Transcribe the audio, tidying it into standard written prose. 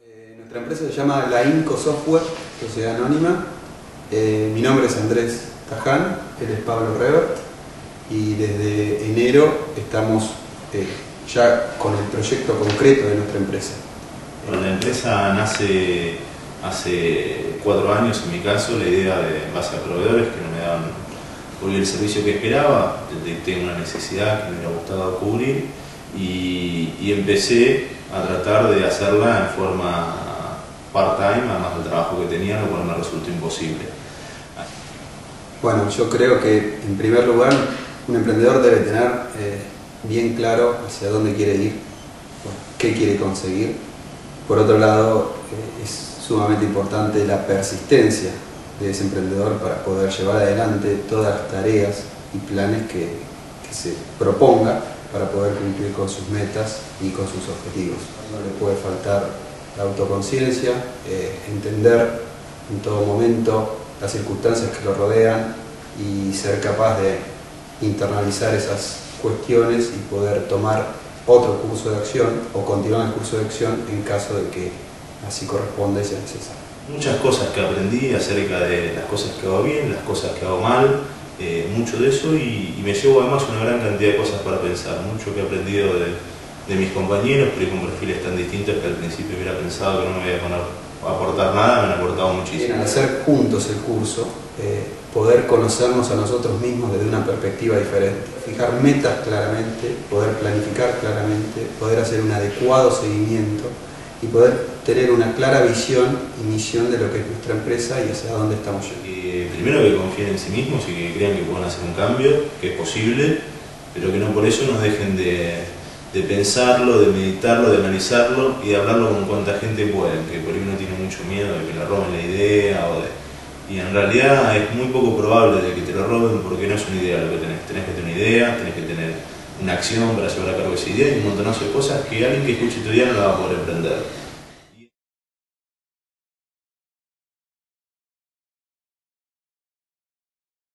Nuestra empresa se llama La Inco Software, Sociedad Anónima. Mi nombre es Andrés Taján, él es Pablo Revert y desde enero estamos ya con el proyecto concreto de nuestra empresa. Bueno, la empresa nace hace 4 años, en mi caso, la idea de base a proveedores que no me daban cubrir el servicio que esperaba, detecté una necesidad que me hubiera gustado cubrir y empecé a tratar de hacerla en forma part-time, además del trabajo que tenía, lo cual me resultó imposible. Bueno, yo creo que en primer lugar un emprendedor debe tener bien claro hacia dónde quiere ir, qué quiere conseguir. Por otro lado, es sumamente importante la persistencia de ese emprendedor para poder llevar adelante todas las tareas y planes que se proponga para poder cumplir con sus metas y con sus objetivos. No le puede faltar la autoconciencia, entender en todo momento las circunstancias que lo rodean y ser capaz de internalizar esas cuestiones y poder tomar otro curso de acción o continuar el curso de acción en caso de que así corresponda y sea necesario. Muchas cosas que aprendí acerca de las cosas que hago bien, las cosas que hago mal, mucho de eso y me llevo además una gran cantidad de cosas para pensar, mucho que he aprendido de mis compañeros, pero con perfiles tan distintos que al principio hubiera pensado que no me iba a poner a aportar nada, me han aportado muchísimo. Al hacer juntos el curso, poder conocernos a nosotros mismos desde una perspectiva diferente, fijar metas claramente, poder planificar claramente, poder hacer un adecuado seguimiento y poder tener una clara visión y misión de lo que es nuestra empresa y hacia dónde estamos yendo. Primero que confíen en sí mismos y que crean que pueden hacer un cambio, que es posible, pero que no por eso nos dejen de pensarlo, de meditarlo, de analizarlo y de hablarlo con cuanta gente pueden, que por ahí uno tiene mucho miedo de que le roben la idea y en realidad es muy poco probable de que te lo roben porque no es una idea lo que tenés que tener una idea, tenés que tener una acción para llevar a cabo esa idea y un montonazo de cosas que alguien que escuche tu idea no la va a poder emprender.